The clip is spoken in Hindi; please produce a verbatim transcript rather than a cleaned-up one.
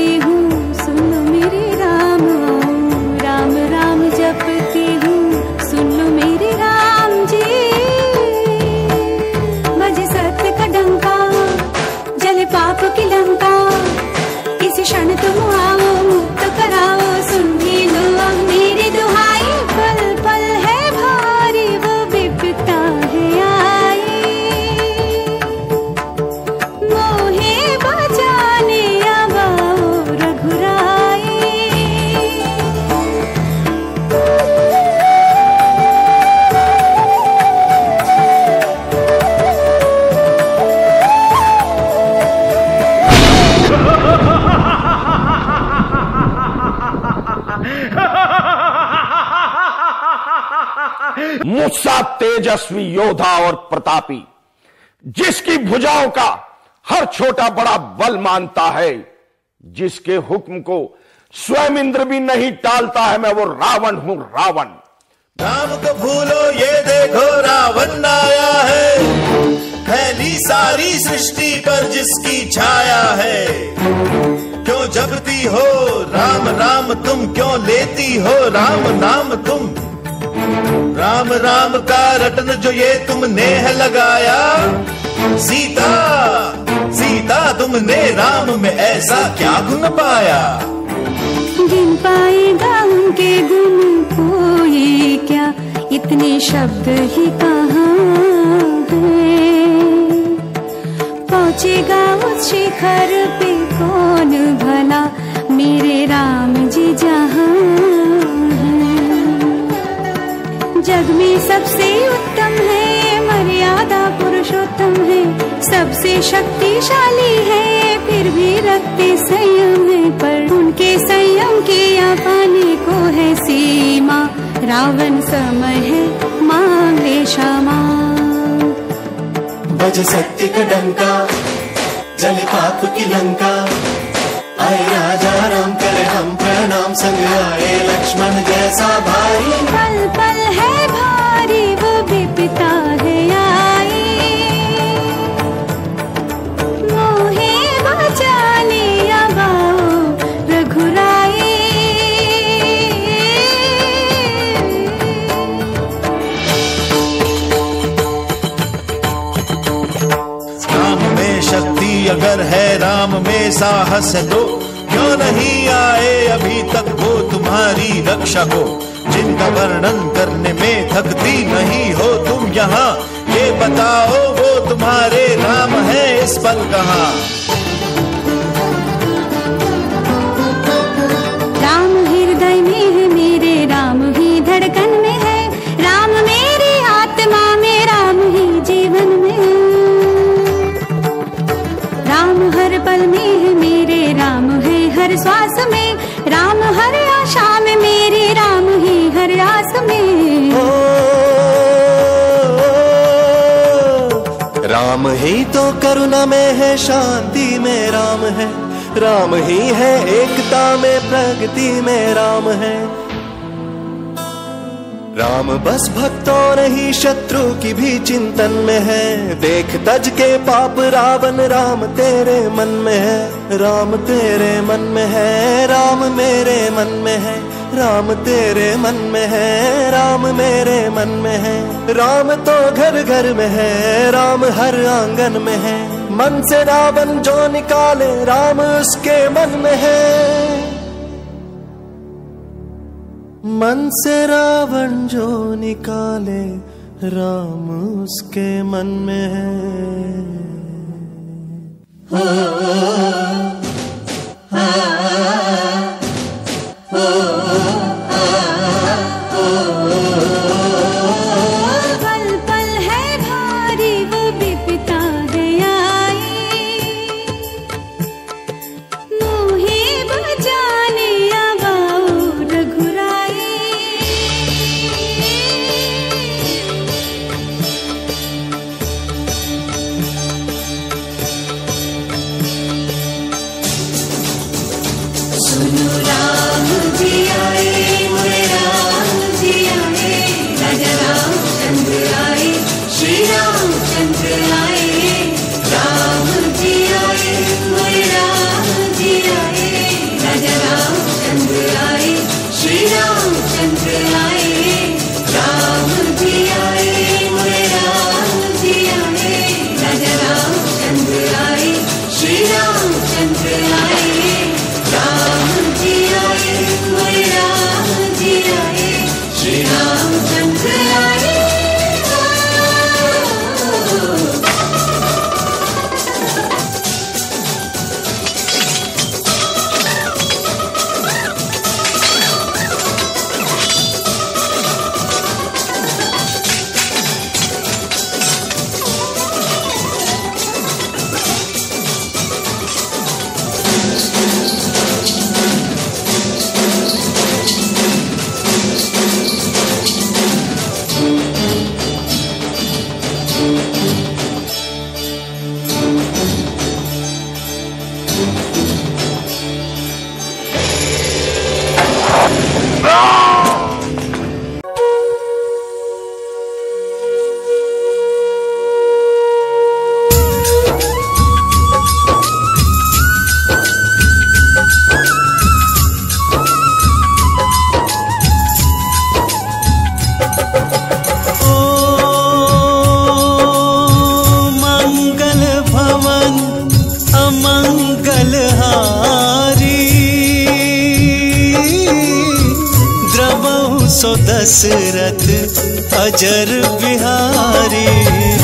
जपती हूँ, सुन लो मेरे राम। राम राम जपती हूँ, सुन लो मेरे राम जी। बजे सत्य का डंका, जले पाप की लंका, किसी क्षण तुम आओ मुक्त कराओ, सुन भी लो अब मेरी दुहाई। पल पल है भारी वो विपता है आई, मोहे बचाने अब आओ रघुराई। मुझसा तेजस्वी योद्धा और प्रतापी, जिसकी भुजाओं का हर छोटा बड़ा बल मानता है, जिसके हुक्म को स्वयं इंद्र भी नहीं टालता है, मैं वो रावण हूं रावण। राम को भूलो ये देखो रावण आया है, फैली सारी सृष्टि पर जिसकी छाया है। क्यों जपती हो राम राम तुम, क्यों लेती हो राम नाम तुम। राम राम का रटन जो ये तुमने है लगाया, सीता सीता तुमने राम में ऐसा क्या गुण पाया। गिन पाएगा उनके गुण कोई क्या, इतने शब्द ही कहाँ है। पहुँचेगा उस शिखर पे कौन भला, मेरे राम जी जहाँ हैं। जग में सबसे उत्तम है, मर्यादा पुरुषोत्तम है, सबसे शक्तिशाली है, फिर भी रखते संयम है। पर उनके संयम के या पाने को है सीमा, रावण समय है मांग ले क्षमा। बज सत्य का डंका, जले पाप की लंका, आए राजा राम करे हम प्रणाम, संग आए लक्ष्मण जैसा भाई। पल पल है भारी वो विपता है आई, मोहे बचाने अब आओ रघुराई। राम में शक्ति अगर है, राम में साहस है, तो क्यों नहीं आए अभी तक वो तुम्हारी रक्षा को। जिनका वर्णन करने में थकती नहीं हो तुम यहाँ, ये बताओ वो तुम्हारे राम है इस पल कहाँ। राम हृदय में है मेरे, राम ही धड़कन में है, राम मेरी आत्मा में, राम ही जीवन में। राम हर पल में है मेरे, राम है हर श्वास में, राम हर आशा में मेरे, राम ही हर आस में। ओ, राम ही तो करुणा में है, शांति में राम है, राम ही है एकता में, प्रगति में राम है। राम बस भक्तों नहीं शत्रु की भी चिंतन में है, देख तज के पाप रावण राम तेरे मन में है। राम तेरे मन में है, राम मेरे मन में है, राम तेरे मन में है, राम मेरे मन में है। राम तो घर घर में है, राम हर आंगन में है, मन से रावण जो निकाले राम उसके मन में है। मन से रावण जो निकाले राम उसके मन में है। हो, आ, हो, पल पल है भारी वो विपता है आई, मोहे बचाने अब आओ रघुराई। सुनो राम जी आए, मोरे राम जी आए, राजा रामचंद्र आए, श्री रामचंद्र आए। राम जी आए, मोरे राम जी आए, राम। दशरथ अजर बिहारी।